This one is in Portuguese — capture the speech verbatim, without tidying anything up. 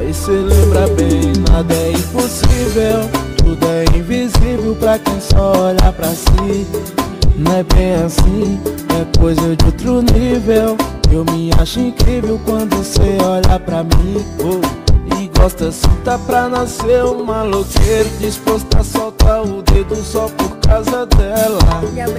Vê se lembra bem, nada é impossível, tudo é invisível pra quem só olha pra si. Não é bem assim, é coisa de outro nível. Eu me acho incrível quando você olha pra mim, oh. E gosta assim, tá pra nascer um maloqueiro disposto a soltar o dedo só por causa dela.